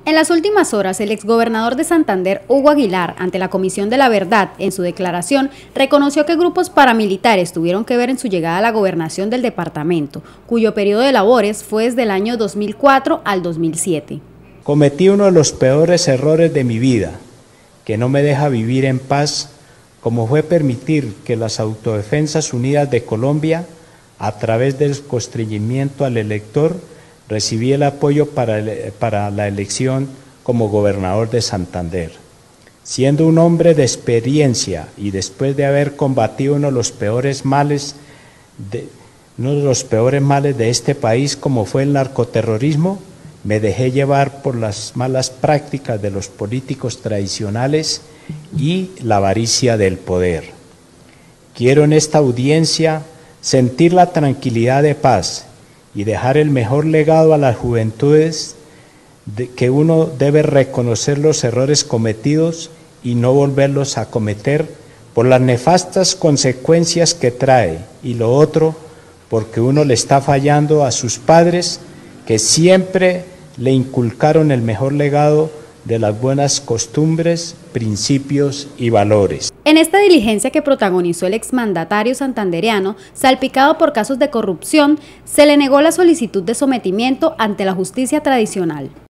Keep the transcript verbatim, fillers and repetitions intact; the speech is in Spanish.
En las últimas horas, el exgobernador de Santander, Hugo Aguilar, ante la Comisión de la Verdad, en su declaración, reconoció que grupos paramilitares tuvieron que ver en su llegada a la gobernación del departamento, cuyo periodo de labores fue desde el año dos mil cuatro al dos mil siete. Cometí uno de los peores errores de mi vida, que no me deja vivir en paz, como fue permitir que las Autodefensas Unidas de Colombia, a través del constreñimiento al elector, recibí el apoyo para, el, para la elección como gobernador de Santander. Siendo un hombre de experiencia y después de haber combatido uno de los peores males de, uno de los peores males de este país, como fue el narcoterrorismo, me dejé llevar por las malas prácticas de los políticos tradicionales y la avaricia del poder. Quiero en esta audiencia sentir la tranquilidad de paz y dejar el mejor legado a las juventudes, de que uno debe reconocer los errores cometidos y no volverlos a cometer por las nefastas consecuencias que trae, y lo otro, porque uno le está fallando a sus padres, que siempre le inculcaron el mejor legado de las buenas costumbres, principios y valores. En esta diligencia que protagonizó el exmandatario santandereano, salpicado por casos de corrupción, se le negó la solicitud de sometimiento ante la justicia tradicional.